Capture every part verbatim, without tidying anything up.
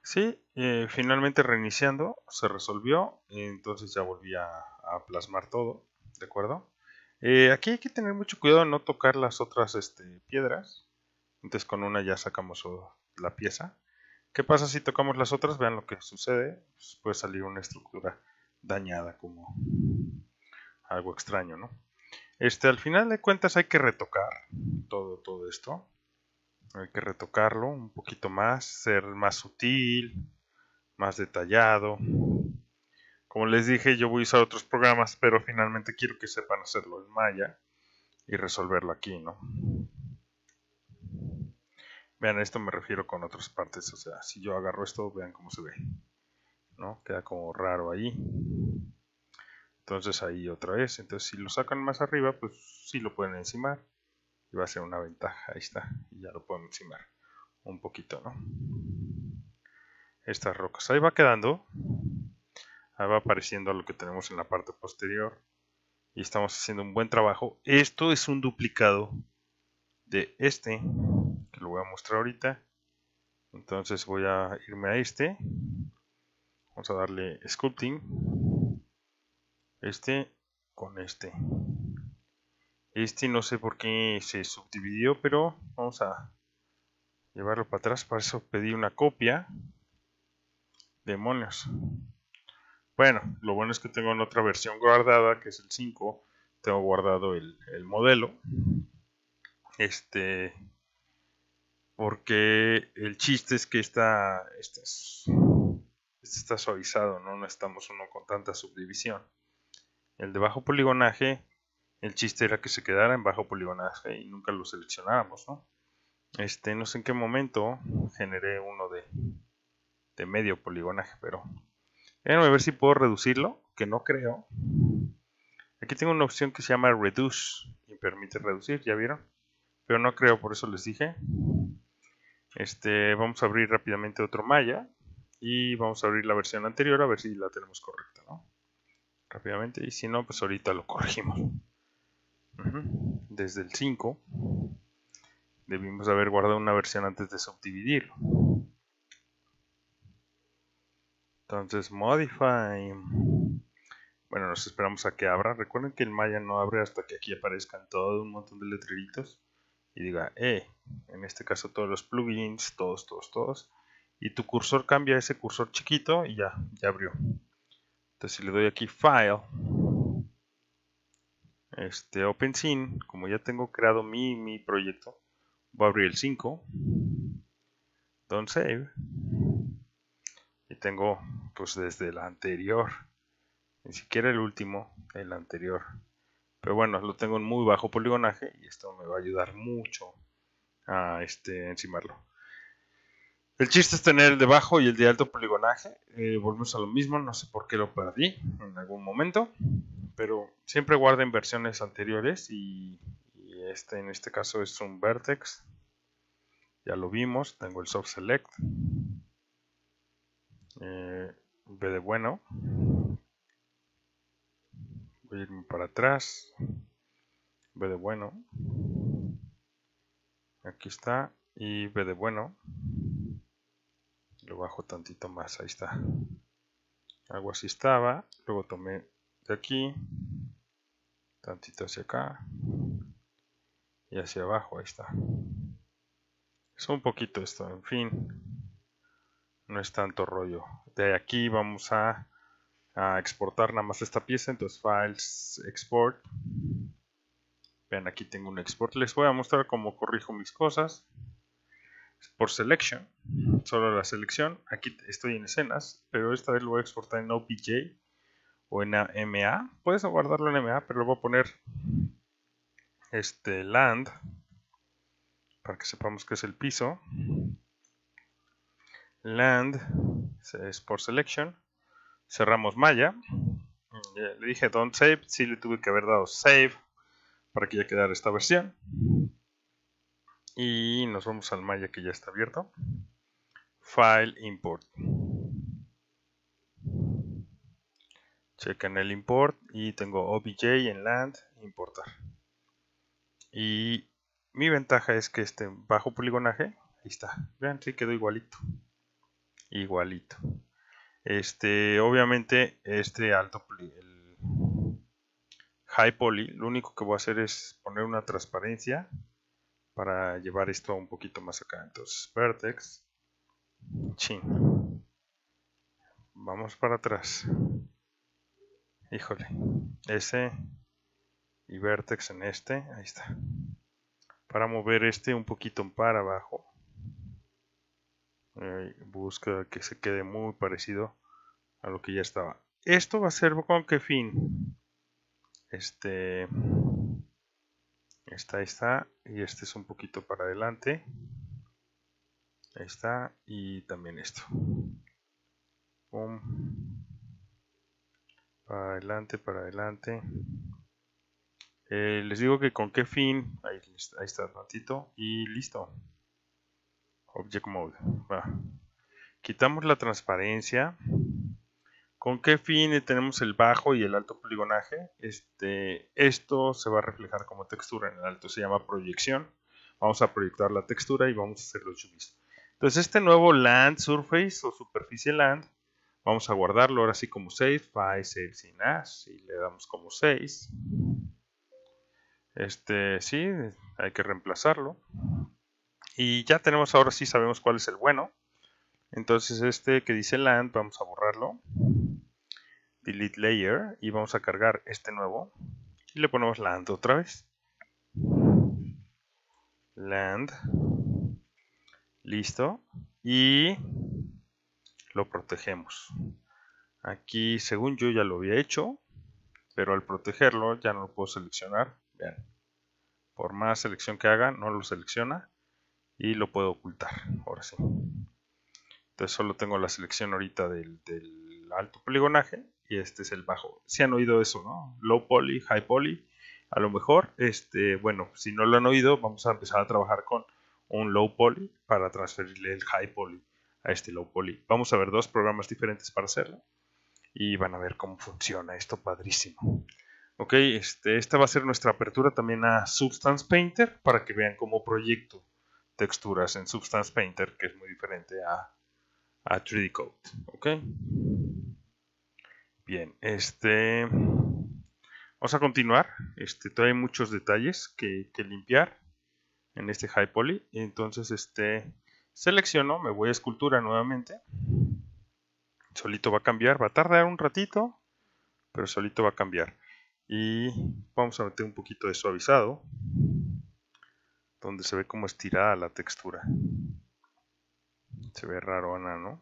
Sí, eh, finalmente reiniciando se resolvió, entonces ya volví a, a plasmar todo, ¿de acuerdo? Eh, aquí hay que tener mucho cuidado de no tocar las otras este, piedras, entonces con una ya sacamos oh, la pieza. ¿Qué pasa si tocamos las otras? Vean lo que sucede, pues puede salir una estructura dañada como algo extraño, ¿no? Este, al final de cuentas hay que retocar todo, todo esto, hay que retocarlo un poquito más, ser más sutil, más detallado. Como les dije, yo voy a usar otros programas, pero finalmente quiero que sepan hacerlo en Maya y resolverlo aquí, ¿no? Vean, a esto me refiero con otras partes, o sea, si yo agarro esto, vean cómo se ve, ¿no? Queda como raro ahí. Entonces ahí otra vez, entonces si lo sacan más arriba, pues sí lo pueden encimar y va a ser una ventaja, ahí está, y ya lo pueden encimar un poquito, ¿no? Estas rocas, ahí va quedando, ahí va apareciendo lo que tenemos en la parte posterior. Y estamos haciendo un buen trabajo. Esto es un duplicado de este, que lo voy a mostrar ahorita. Entonces voy a irme a este. Vamos a darle sculpting. Este con este. Este no sé por qué se subdividió, pero vamos a llevarlo para atrás. Para eso pedí una copia. Demonios. Bueno, lo bueno es que tengo en otra versión guardada, que es el cinco. Tengo guardado el, el modelo. Este, porque el chiste es que está, este, es, este está suavizado, ¿no? No estamos uno con tanta subdivisión. El de bajo poligonaje, el chiste era que se quedara en bajo poligonaje y nunca lo seleccionáramos, ¿no? Este, no sé en qué momento generé uno de, de medio poligonaje, pero déjenme ver si puedo reducirlo, que no creo. Aquí tengo una opción que se llama Reduce y permite reducir, ¿ya vieron? Pero no creo, por eso les dije. Este, vamos a abrir rápidamente otro Maya y vamos a abrir la versión anterior a ver si la tenemos correcta, ¿no? Rápidamente, y si no, pues ahorita lo corregimos. Uh-huh. Desde el cinco debimos haber guardado una versión antes de subdividirlo. Entonces, modify. Bueno, nos esperamos a que abra. Recuerden que el Maya no abre hasta que aquí aparezcan todo un montón de letreritos y diga, eh, en este caso todos los plugins, todos, todos, todos. Y tu cursor cambia a ese cursor chiquito y ya, ya abrió. Entonces si le doy aquí File, este OpenScene, como ya tengo creado mi, mi proyecto, voy a abrir el cinco, Don't Save, y tengo pues desde el anterior, ni siquiera el último, el anterior. Pero bueno, lo tengo en muy bajo poligonaje y esto me va a ayudar mucho a este, encimarlo. El chiste es tener el de bajo y el de alto poligonaje. Eh, volvemos a lo mismo, no sé por qué lo perdí en algún momento. Pero siempre guarden versiones anteriores y, y este en este caso es un vertex. Ya lo vimos, tengo el soft select. Eh, B de bueno. Voy a irme para atrás. B de bueno. Aquí está. Y B de bueno. Lo bajo tantito más, ahí está. Algo así estaba. Luego tomé de aquí. Tantito hacia acá. Y hacia abajo, ahí está. Es un poquito esto, en fin. No es tanto rollo. De aquí vamos a, a exportar nada más esta pieza. Entonces, Files, Export. Vean, aquí tengo un export. Les voy a mostrar cómo corrijo mis cosas. Por Selection. Solo la selección. Aquí estoy en escenas. Pero esta vez lo voy a exportar en O B J o en M A. Puedes guardarlo en M A, pero lo voy a poner este land. Para que sepamos que es el piso. Land es por Selection. Cerramos Maya. Le dije don't save, sí le tuve que haber dado save para que ya quedara esta versión. Y nos vamos al Maya que ya está abierto. File, import. Chequen el import y tengo O B J en land, importar. Y mi ventaja es que este bajo poligonaje, ahí está, vean, sí quedó igualito. igualito. Este, obviamente, este alto, el high poly, lo único que voy a hacer es poner una transparencia para llevar esto un poquito más acá. Entonces, vertex, chin, vamos para atrás. Híjole, ese y vertex en este, ahí está. Para mover este un poquito para abajo. Eh, busca que se quede muy parecido a lo que ya estaba. Esto va a ser con qué fin. Este, esta, ahí está, y este es un poquito para adelante. Ahí está, y también esto. Pum. Para adelante, para adelante. Eh, les digo que con qué fin. Ahí, ahí está tantito. Y listo. Object Mode. Va. Quitamos la transparencia. ¿Con qué fin tenemos el bajo y el alto poligonaje? Este, esto se va a reflejar como textura. En el alto se llama proyección. Vamos a proyectar la textura y vamos a hacer los U Vs. Entonces este nuevo land surface o superficie land, vamos a guardarlo ahora sí como save. File, save sin as. Y le damos como seis. Este, sí, hay que reemplazarlo. Y ya tenemos, ahora sí sabemos cuál es el bueno. Entonces este que dice land, vamos a borrarlo. Delete layer y vamos a cargar este nuevo. Y le ponemos land otra vez. Land. Listo. Y lo protegemos. Aquí, según yo, ya lo había hecho. Pero al protegerlo ya no lo puedo seleccionar. Vean. Por más selección que haga, no lo selecciona. Y lo puedo ocultar. Ahora sí. Entonces solo tengo la selección ahorita del, del alto poligonaje. Y este es el bajo. Si han oído eso, ¿no? Low poly, high poly. A lo mejor, este, bueno, si no lo han oído, vamos a empezar a trabajar con un low poly para transferirle el high poly a este low poly. Vamos a ver dos programas diferentes para hacerlo y van a ver cómo funciona esto padrísimo. Ok, este, esta va a ser nuestra apertura también a Substance Painter para que vean cómo proyecto texturas en Substance Painter, que es muy diferente a, a tres D Code. Ok, bien, este... Vamos a continuar. Este, todavía hay muchos detalles que, que limpiar en este high poly. Entonces, este, selecciono, me voy a escultura nuevamente. Solito va a cambiar, va a tardar un ratito, pero solito va a cambiar. Y vamos a meter un poquito de suavizado, donde se ve como estirada la textura. Se ve raro, ¿no?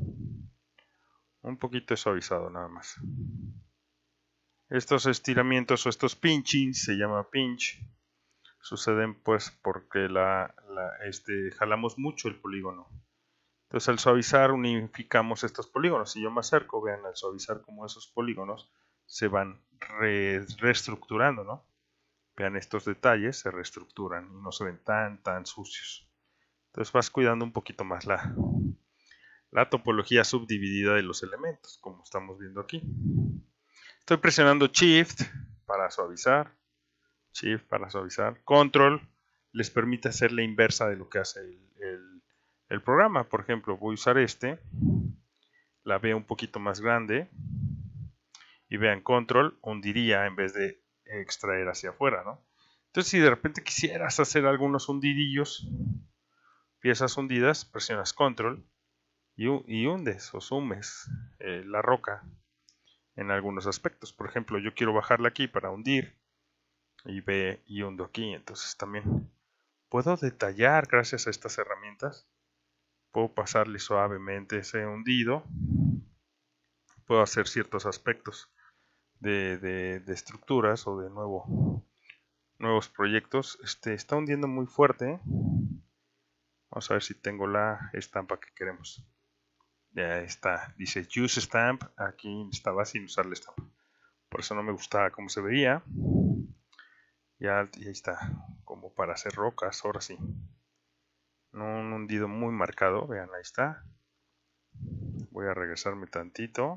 Un poquito de suavizado nada más. Estos estiramientos o estos pinching, se llama pinch, suceden pues porque la, la, este, jalamos mucho el polígono. Entonces al suavizar unificamos estos polígonos. Si yo me acerco, vean, al suavizar como esos polígonos se van re, reestructurando, ¿no? Vean, estos detalles se reestructuran y no se ven tan, tan sucios. Entonces vas cuidando un poquito más la, la topología subdividida de los elementos, como estamos viendo aquí. Estoy presionando Shift para suavizar. Shift para suavizar. Control les permite hacer la inversa de lo que hace el, el, el programa. Por ejemplo, voy a usar este. La veo un poquito más grande. Y vean, Control hundiría en vez de extraer hacia afuera, ¿no? Entonces, si de repente quisieras hacer algunos hundidillos, piezas hundidas, presionas Control y, y hundes o sumes eh, la roca en algunos aspectos. Por ejemplo, yo quiero bajarla aquí para hundir y ve y hundo aquí. Entonces también puedo detallar gracias a estas herramientas. Puedo pasarle suavemente ese hundido. Puedo hacer ciertos aspectos de, de, de estructuras o de nuevo, nuevos proyectos. Este está hundiendo muy fuerte. Vamos a ver si tengo la estampa que queremos. Ya está. Dice Use Stamp. Aquí estaba sin usar la estampa. Por eso no me gustaba cómo se veía. Ya, y ahí está. Como para hacer rocas. Ahora sí. Un hundido muy marcado. Vean, ahí está. Voy a regresarme tantito.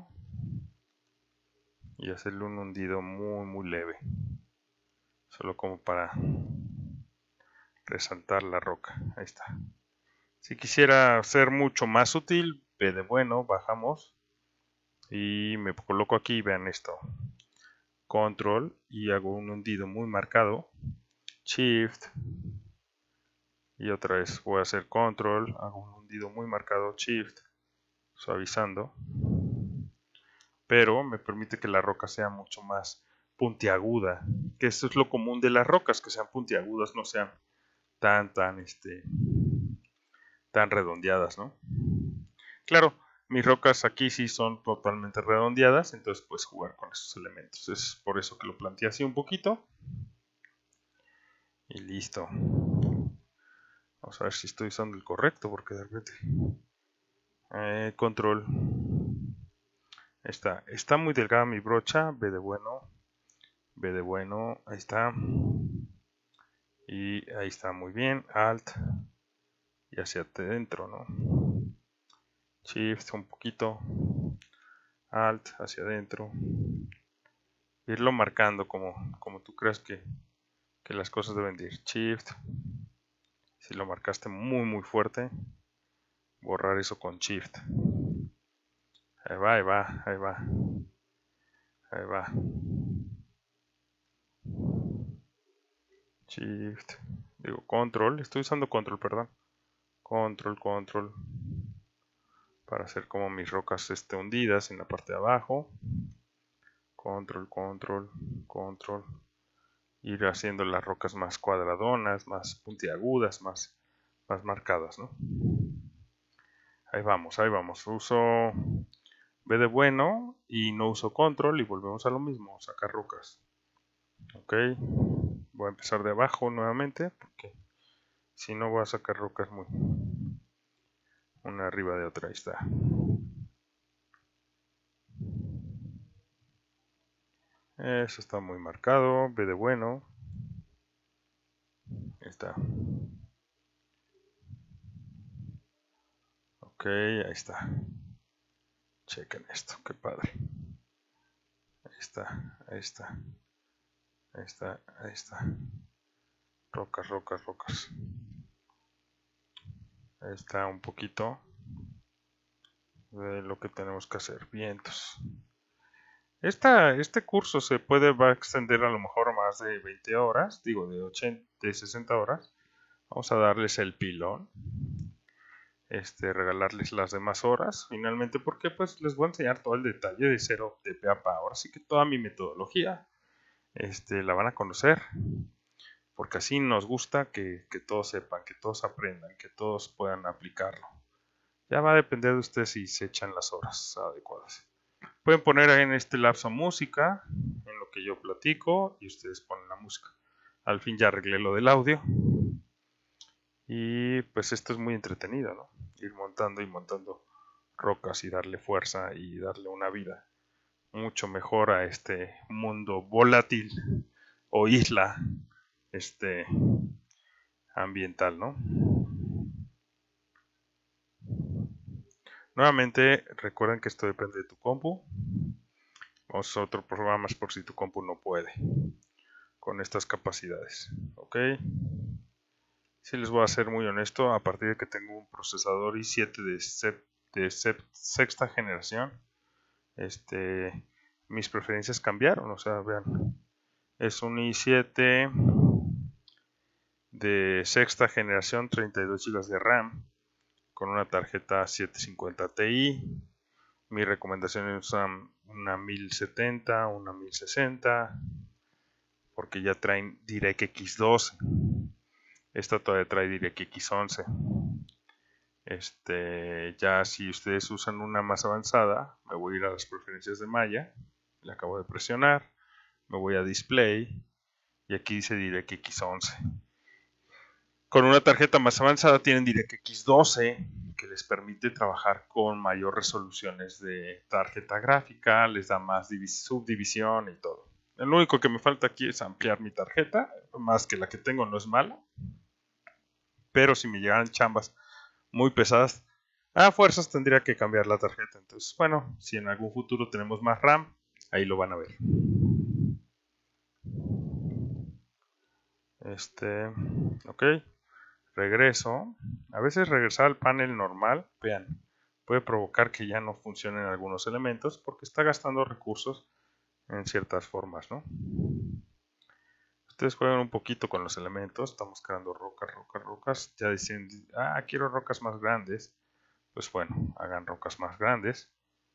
Y hacerle un hundido muy, muy leve. Solo como para resaltar la roca. Ahí está. Si quisiera ser mucho más sutil, B de bueno, bajamos y me coloco aquí, vean esto, control y hago un hundido muy marcado, shift y otra vez voy a hacer control, hago un hundido muy marcado, shift, suavizando, pero me permite que la roca sea mucho más puntiaguda, que esto es lo común de las rocas, que sean puntiagudas, no sean tan, tan, este, tan redondeadas, ¿no? Claro, mis rocas aquí sí son totalmente redondeadas, entonces puedes jugar con esos elementos. Es por eso que lo planteé así un poquito. Y listo. Vamos a ver si estoy usando el correcto, porque de repente... Eh, control. Está, está muy delgada mi brocha, B de bueno. B de bueno, ahí está. Y ahí está muy bien, Alt. Y hacia adentro, ¿no? Shift un poquito. Alt hacia adentro. Irlo marcando como, como tú creas que, que las cosas deben de ir. Shift. Si lo marcaste muy muy fuerte, borrar eso con Shift. Ahí va, ahí va, ahí va. Ahí va. Shift. Digo control. Estoy usando control, perdón. Control, control. Para hacer como mis rocas este, hundidas en la parte de abajo. Control, control, control. Ir haciendo las rocas más cuadradonas, más puntiagudas, más, más marcadas, ¿no? Ahí vamos, ahí vamos. Uso B de bueno y no uso control y volvemos a lo mismo, sacar rocas. Ok, voy a empezar de abajo nuevamente porque si no voy a sacar rocas muy una arriba de otra. Ahí está. Eso está muy marcado. B de bueno. Ahí está. Ok, ahí está. Chequen esto, qué padre. Ahí está, ahí está. Ahí está, ahí está. Rocas, rocas, rocas. Ahí está un poquito de lo que tenemos que hacer. Vientos. Esta, este curso se puede, va a extender a lo mejor más de veinte horas, digo de ochenta, de sesenta horas. Vamos a darles el pilón. Este, regalarles las demás horas, finalmente, porque pues les voy a enseñar todo el detalle de cero de pe a pa. Ahora sí que toda mi metodología este, la van a conocer, porque así nos gusta que, que todos sepan, que todos aprendan, que todos puedan aplicarlo. Ya va a depender de ustedes si se echan las horas adecuadas. Pueden poner en este lapso música, en lo que yo platico, y ustedes ponen la música. Al fin ya arreglé lo del audio. Y pues esto es muy entretenido, ¿no? Ir montando y montando rocas y darle fuerza y darle una vida mucho mejor a este mundo volátil o isla este ambiental, ¿no? Nuevamente recuerden que esto depende de tu compu. Vamos a otro programa por si tu compu no puede con estas capacidades, ¿ok? Si les voy a ser muy honesto, a partir de que tengo un procesador i siete de, de sexta generación, este, mis preferencias cambiaron. O sea, vean, es un i siete de sexta generación, treinta y dos gigas de RAM, con una tarjeta setecientos cincuenta Ti. Mi recomendación es una mil setenta, una mil sesenta, porque ya traen DirectX doce. Esta todavía trae DirectX once. Este, ya si ustedes usan una más avanzada, me voy a ir a las preferencias de Maya. Le acabo de presionar. Me voy a Display. Y aquí dice DirectX once. Con una tarjeta más avanzada tienen DirectX doce, que les permite trabajar con mayor resoluciones de tarjeta gráfica, les da más subdivisión y todo. Lo único que me falta aquí es ampliar mi tarjeta, más que la que tengo no es mala. Pero si me llegaran chambas muy pesadas, a fuerzas tendría que cambiar la tarjeta. Entonces, bueno, si en algún futuro tenemos más RAM, ahí lo van a ver. Este, ok. Regreso. A veces regresar al panel normal, vean, puede provocar que ya no funcionen algunos elementos porque está gastando recursos en ciertas formas, ¿no? Ustedes juegan un poquito con los elementos. Estamos creando rocas, rocas, rocas. Ya dicen, ah, quiero rocas más grandes. Pues bueno, hagan rocas más grandes.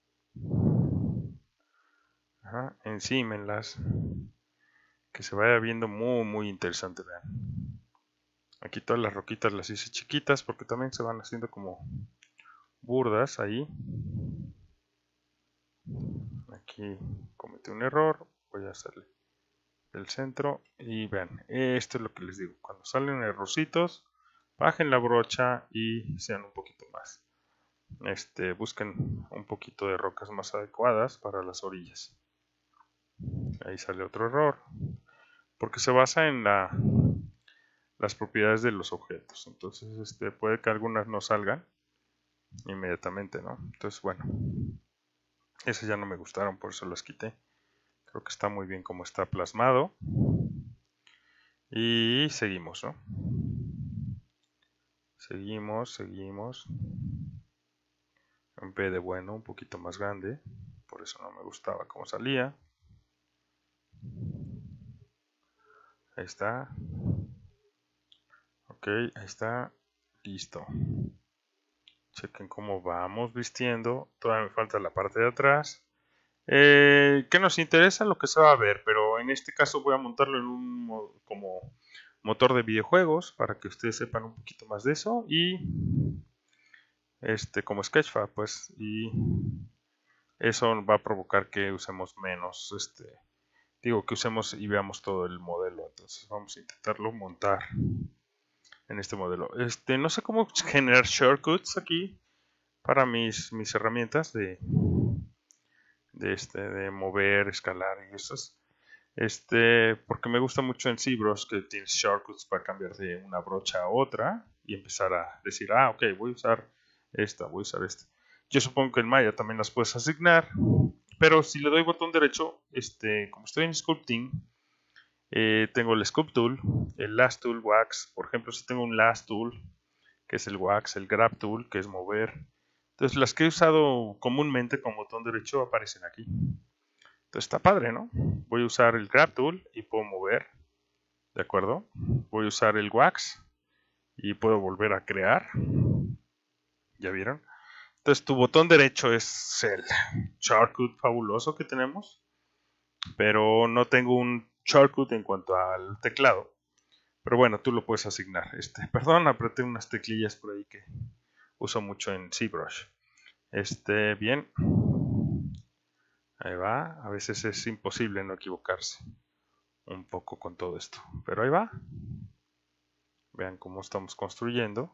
Ajá, encímenlas. Que se vaya viendo muy, muy interesante, vean. Aquí todas las roquitas las hice chiquitas porque también se van haciendo como burdas ahí. Aquí cometí un error. Voy a hacerle el centro y vean, esto es lo que les digo. Cuando salen errorcitos, bajen la brocha y sean un poquito más. Este, busquen un poquito de rocas más adecuadas para las orillas. Ahí sale otro error. Porque se basa en la, las propiedades de los objetos. Entonces, este, puede que algunas no salgan inmediatamente, ¿no? Entonces, bueno. Esas ya no me gustaron, por eso las quité. Creo que está muy bien como está plasmado. Y seguimos, ¿no? Seguimos, seguimos. En P de bueno, un poquito más grande. Por eso no me gustaba cómo salía. Ahí está. Ok, ahí está. Listo. Chequen cómo vamos vistiendo. Todavía me falta la parte de atrás. Eh, ¿Qué nos interesa? Lo que se va a ver. Pero en este caso voy a montarlo en un como motor de videojuegos para que ustedes sepan un poquito más de eso. Y este como Sketchfab, pues. Y eso va a provocar que usemos menos. Este, digo que usemos y veamos todo el modelo. Entonces vamos a intentarlo montar en este modelo. Este, no sé cómo generar shortcuts aquí para mis, mis herramientas de, de, este, de mover, escalar y esas. Este, porque me gusta mucho en ZBrush que tienes shortcuts para cambiar de una brocha a otra y empezar a decir, ah, ok, voy a usar esta, voy a usar esta. Yo supongo que en Maya también las puedes asignar, pero si le doy botón derecho, este, como estoy en Sculpting, eh, tengo el Sculpt Tool, el Last Tool, Wax. Por ejemplo, si tengo un Last Tool, que es el Wax, el Grab Tool, que es mover. Entonces, las que he usado comúnmente con botón derecho aparecen aquí. Entonces, está padre, ¿no? Voy a usar el Grab Tool y puedo mover. ¿De acuerdo? Voy a usar el Wax y puedo volver a crear. ¿Ya vieron? Entonces, tu botón derecho es el shortcut fabuloso que tenemos. Pero no tengo un shortcut en cuanto al teclado. Pero bueno, tú lo puedes asignar. Este, perdón, apreté unas teclillas por ahí que uso mucho en ZBrush. Este, bien. Ahí va. A veces es imposible no equivocarse un poco con todo esto. Pero ahí va. Vean cómo estamos construyendo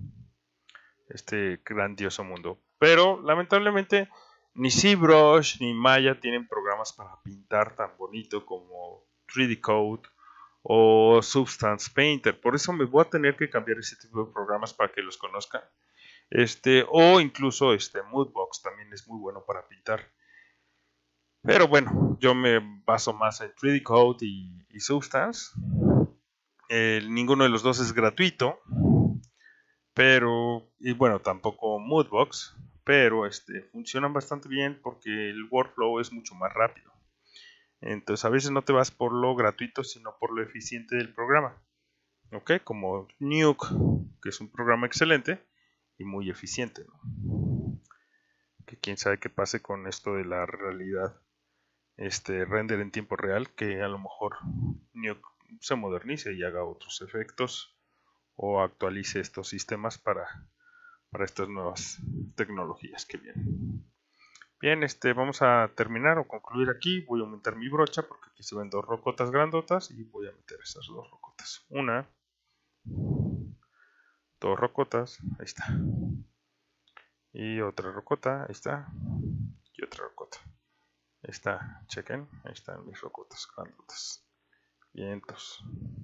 este grandioso mundo. Pero lamentablemente ni ZBrush ni Maya tienen programas para pintar tan bonito como tres D Code o Substance Painter. Por eso me voy a tener que cambiar ese tipo de programas para que los conozcan. Este, o incluso este Moodbox también es muy bueno para pintar. Pero bueno, yo me baso más en tres D Code y, y Substance. Eh, ninguno de los dos es gratuito. Pero, y bueno, tampoco Moodbox. Pero este, funcionan bastante bien porque el workflow es mucho más rápido. Entonces a veces no te vas por lo gratuito, sino por lo eficiente del programa. ¿Ok? Como Nuke, que es un programa excelente y muy eficiente, ¿no? Que quién sabe qué pase con esto de la realidad, este render en tiempo real, que a lo mejor Nuke se modernice y haga otros efectos o actualice estos sistemas para, para estas nuevas tecnologías que vienen. Bien, este, vamos a terminar o concluir aquí. Voy a aumentar mi brocha porque aquí se ven dos rocotas grandotas y voy a meter esas dos rocotas. Una, dos rocotas, ahí está. Y otra rocota, ahí está. Y otra rocota. Ahí está, chequen, ahí están mis rocotas grandotas. Vientos.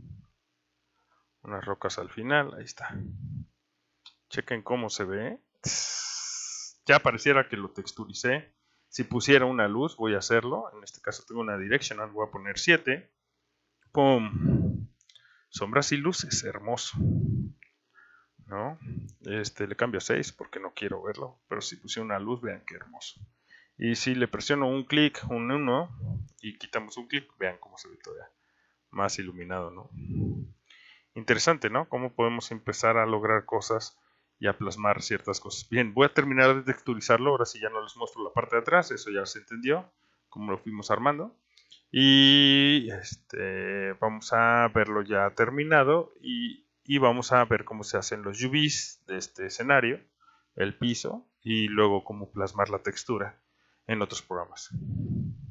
Unas rocas al final, ahí está. Chequen cómo se ve. Ya pareciera que lo texturicé. Si pusiera una luz, voy a hacerlo. En este caso tengo una directional, voy a poner siete. ¡Pum! Sombras y luces, hermoso. ¿no? Este, le cambio a seis porque no quiero verlo, pero si puse una luz, vean qué hermoso. Y si le presiono un clic, un uno, y quitamos un clic, vean cómo se ve todavía más iluminado, ¿no? Interesante, ¿no? Cómo podemos empezar a lograr cosas y a plasmar ciertas cosas. Bien, voy a terminar de texturizarlo, ahora sí ya no les muestro la parte de atrás, eso ya se entendió, cómo lo fuimos armando. Y este, vamos a verlo ya terminado y, y vamos a ver cómo se hacen los U Vs de este escenario, el piso y luego cómo plasmar la textura en otros programas.